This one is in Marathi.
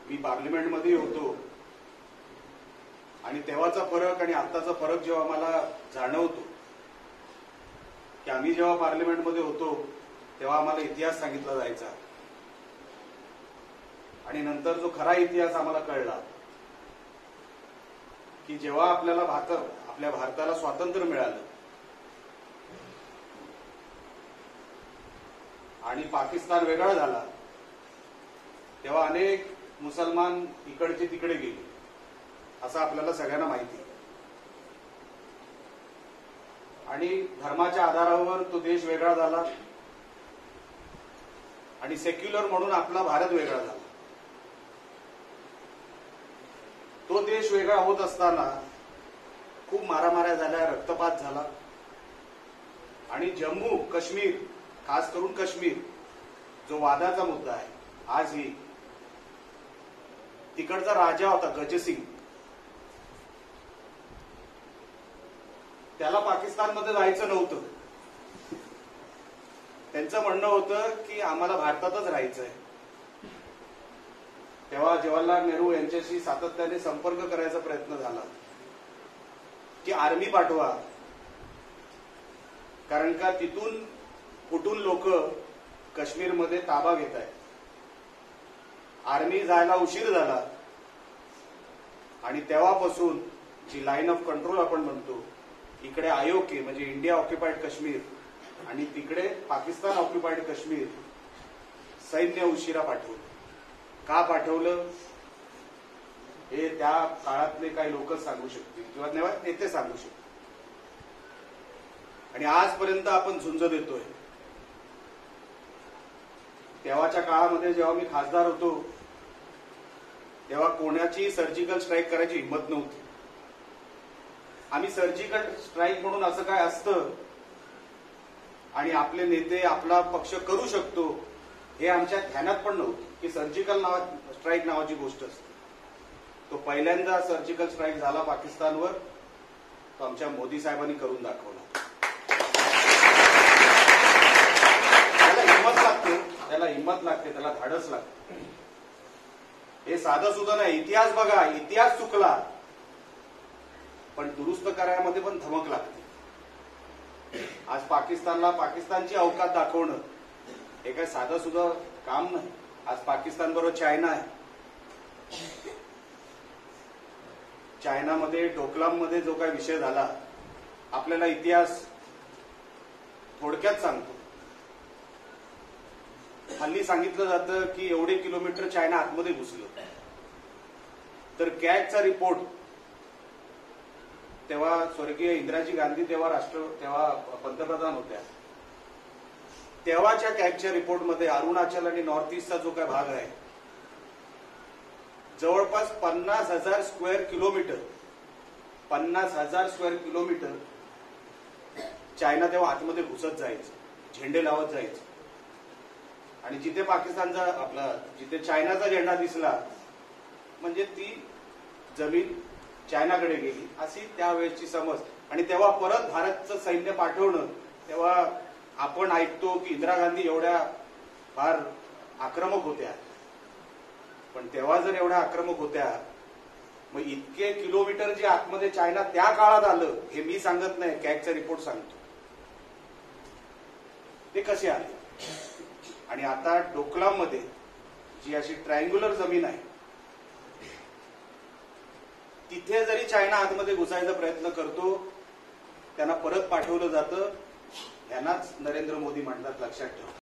मी पार्लिमेंटमध्ये होतो आणि तेव्हाचा फरक आणि आत्ताचा फरक जेव्हा मला जाणवतो की आम्ही जेव्हा पार्लिमेंटमध्ये होतो तेव्हा आम्हाला इतिहास सांगितला जायचा आणि नंतर जो खरा इतिहास आम्हाला कळला की जेव्हा आपल्या भारताला स्वातंत्र्य मिळालं आणि पाकिस्तान वेगळा झाला तेव्हा अनेक मुसलमान इकडचे तिकडे गेले असं आपल्याला सगळ्यांना माहिती आहे आणि धर्माच्या आधारावर तो देश वेगळा झाला आणि सेक्युलर म्हणून आपला भारत वेगळा झाला. तो देश वेगळा होत असताना खूप मारामाऱ्या झाल्या, रक्तपात झाला आणि जम्मू काश्मीर, खास करून काश्मीर जो वादाचा मुद्दा आहे आजही, तिकडचा राजा होता गजसिंग, त्याला पाकिस्तानमध्ये जायचं नव्हतं. त्यांचं म्हणणं होतं की आम्हाला भारतातच राहायचंय. तेव्हा जवाहरलाल नेहरू यांच्याशी सातत्याने संपर्क करायचा प्रयत्न झाला की आर्मी पाठवा, कारण का तिथून कुठून लोक काश्मीरमध्ये ताबा घेत आहेत. आर्मी जायला उशीर झाला आणि तेव्हापासून जी लाईन ऑफ कंट्रोल आपण म्हणतो, इकडे आयोके म्हणजे इंडिया ऑक्युपाईड काश्मीर आणि तिकडे पाकिस्तान ऑक्युपाईड काश्मीर, सैन्य उशिरा पाठवलं. का पाठवलं हे त्या काळातले काही लोकच सांगू शकतील किंवा नेते सांगू शकतील. आणि आजपर्यंत आपण झुंज देतोय. तेव्हाच्या काळामध्ये जेव्हा मी खासदार होतो तेव्हा कोणाची सर्जिकल स्ट्राईक करायची हिंमत नव्हती. आम्ही सर्जिकल स्ट्राईक म्हणून असं काय असतं आणि आपले नेते आपला पक्ष करू शकतो हे आमच्या ध्यानात पण नव्हतं की सर्जिकल स्ट्राईक नावाची गोष्ट असते. तो पहिल्यांदा सर्जिकल स्ट्राईक झाला पाकिस्तानवर, तो आमच्या मोदी साहेबांनी करून दाखवला. त्याला हिंमत लागते, त्याला धाडस लागते. हे साधं सुद्धा नाही. इतिहास बघा, इतिहास चुकला पण दुरुस्त करायमध्ये पण धमक लागते. आज पाकिस्तानला पाकिस्तानची अवकात दाखवणं हे काय साधं सुद्धा काम नाही. आज पाकिस्तान बरोबर चायना आहे. चायनामध्ये डोकलाममध्ये जो काही विषय झाला, आपल्याला इतिहास थोडक्यात सांगतो. हल्ली सांगितलं जातं की एवढे किलोमीटर चायना आतमध्ये घुसलं. तर कॅगचा रिपोर्ट तेव्हा स्वर्गीय इंदिराजी गांधी तेव्हा पंतप्रधान होत्या, तेव्हाच्या कॅगच्या रिपोर्टमध्ये अरुणाचल आणि नॉर्थ ईस्टचा जो काय भाग आहे जवळपास 50,000 square kilometre, 50,000 square kilometre China तेव्हा आतमध्ये घुसत जायचं, झेंडे लावत जायचं. आणि जिथे जिथे चायनाचा झेंडा दिसला म्हणजे ती जमीन चायनाकडे गेली, अशी त्यावेळेची समज. आणि तेव्हा परत भारतचं सैन्य पाठवणं, तेव्हा आपण ऐकतो की इंदिरा गांधी एवढ्या फार आक्रमक होत्या, पण तेव्हा जर एवढ्या आक्रमक होत्या मग इतके किलोमीटर जे आतमध्ये चायना त्या काळात आलं हे मी सांगत नाही, कॅगचा रिपोर्ट सांगतो. ते कसे आले? आणि आता डोकलाममध्ये जी अशी ट्रायंग्युलर जमीन आहे तिथे जरी चायना आतमध्ये घुसायचा प्रयत्न करतो त्यांना परत पाठवलं जातं. यांनाच नरेंद्र मोदी म्हणतात, लक्षात ठेवा.